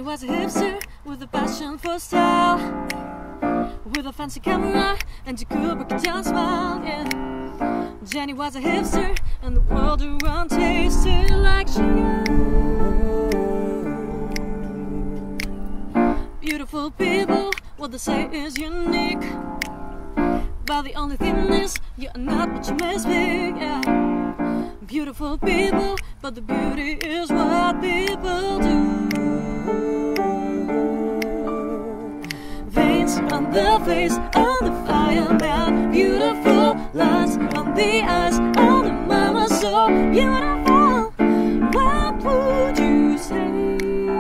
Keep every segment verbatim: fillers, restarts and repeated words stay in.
was a hipster with a passion for style, with a fancy camera and a cool break down smile, yeah. Jenny was a hipster and the world around tasted like sugar. Beautiful people, what they say is unique, but the only thing is you're not what you must be, yeah. Beautiful people, but the beauty is what people do. Veins on the face of the fireman, beautiful lines on the eyes of the mama, so beautiful. What would you say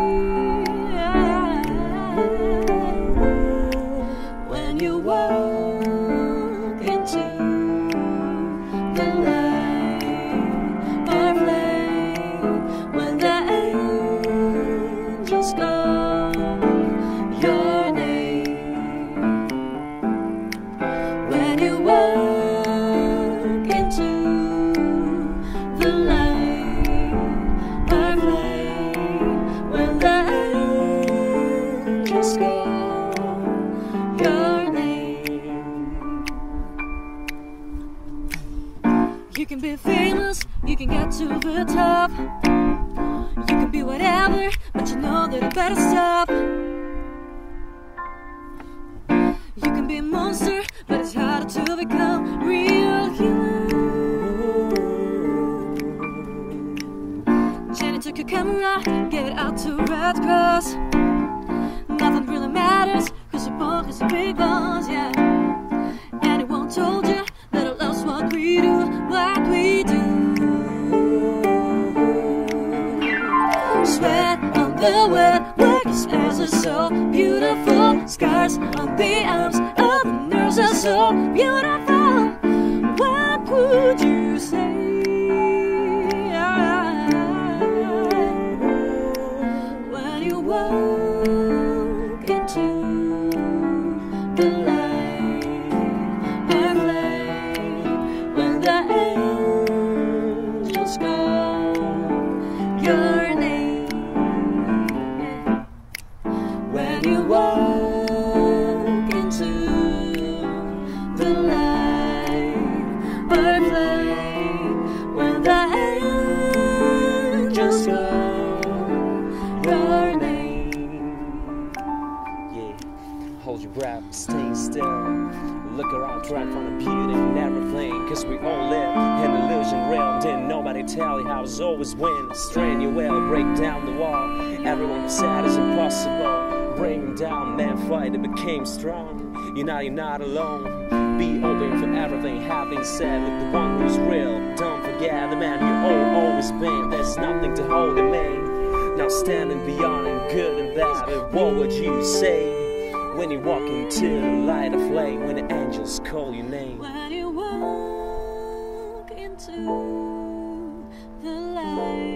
when you walk into the light or flame, when the angels call your name? When you walk into the light or flame, when the angels call your name. You can be famous, you can get to the top, you can be whatever, but you know that you better stop. You can be a monster, but it's harder to become real human. Jenny took your camera, gave it out to Red Cross. Nothing really matters, cause your book is a big boss, yeah. Anyone told you that our love's what we do, what we do. Sweat on the wet, like your smiles are so beautiful. Scars on the arms of the nurse are so beautiful. What would you say when you walk into the light or flame, when the angels call your name? When you walk into the light or flame, when the angels call your name. Yeah, hold your breath, stay still. Look around, try and find a beauty in everything, cause we all live in an illusion realm. Didn't nobody tell you how it's always win. Strain your will, break down the wall. Everyone said it's impossible. Bring them down, man, fight, it became strong. You know you're not alone. Be open for everything having said. Look, the one who's real, don't forget the man you all always been. There's nothing to hold him in. Now standing beyond and good and bad, what would you say when you walk into the light of flame, when the angels call your name? When you walk into the light